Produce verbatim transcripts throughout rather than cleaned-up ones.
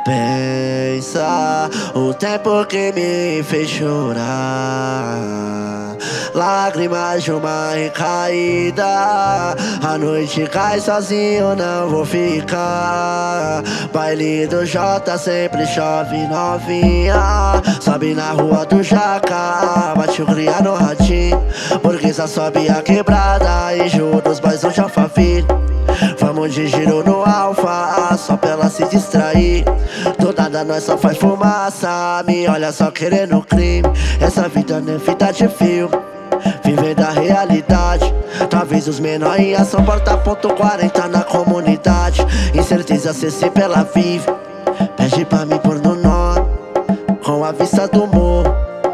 Pensa o tempo que me fez chorar, lágrimas de uma recaída. A noite cai sozinho, não vou ficar. Baile do Jota sempre chove novinha. Sobe na rua do Jaca, bate o cria no ratinho. Burguesa sobe a quebrada, enjoo dos boys do Alphaville. Vamos de giro no Alfa, só pra ela se distrair. Do nada nós só faz fumaça, me olha só querendo crime. Essa vida não é vida de filme, viver da realidade. Talvez os menores em ação, porta ponto quarenta na comunidade. Incerteza cê sempre ela vive, pede pra mim pôr no nome. Com a vista do morro,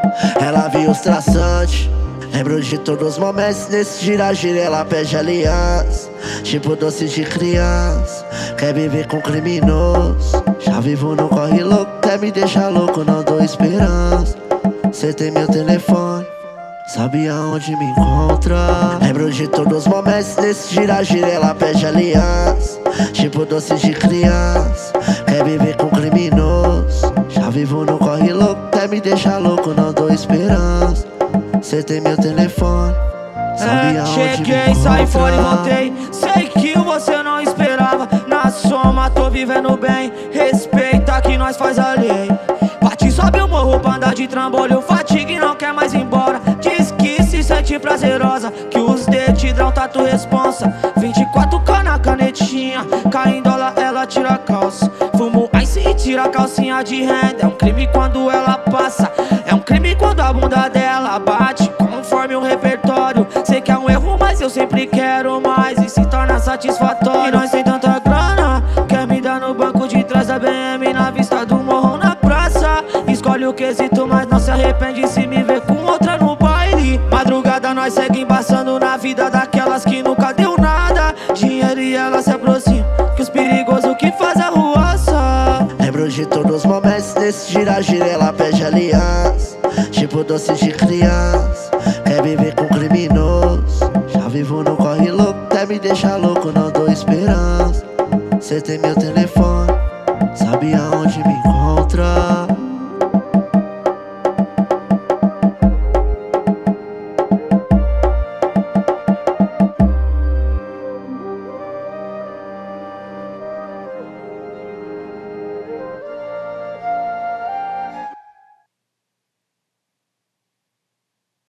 ela viu os traçantes. Lembro de todos os momentos nesse gira-gira, ela pede aliança, tipo doce de criança. Quer viver com criminoso, já vivo no corre louco. Quer me deixar louco, não dou esperança. Cê tem meu telefone, sabe aonde me encontra. Lembro de todos os momentos nesse gira-gira, ela pede aliança, tipo doce de criança. Quer viver com criminoso, já vivo no corre louco. Quer me deixar louco, não dou esperança. Cê tem meu telefone, sabe é, aonde cheguei, me saí encontra. fora e voltei. Sei que você não esperava. Na soma tô vivendo bem. Respeita que nós faz a lei. Bate, sobe o morro pra andar de trambolho. Fatiga e não quer mais ir embora. Diz que se sente prazerosa, que os dedidrão tá tu responsa. Vinte e quatro K na canetinha, cai em dólar, ela tira a calça. Fumo ice e tira a calcinha de renda. É um crime quando ela passa, é um crime quando a bunda dela bate conforme o repertório. Sei que é um erro, mas eu sempre quero mais e se torna satisfatório. E nós tem tanta grana, quer me dar no banco de trás da B M, na vista do morro na praça. Escolhe o quesito, mas não se arrepende se me ver com outra no baile. Madrugada nós segue embaçando na vida daquelas que nunca deu nada. Dinheiro e ela se aproxima, que os perigosos que faz a ruaça. Lembro de todos os momentos nesse gira-gira, ela pede aliança, tipo doce de criança. Quer viver com criminoso, já vivo no corre louco. Quer me deixar louco, não dou esperança. Cê tem meu telefone, sabe aonde me encontra.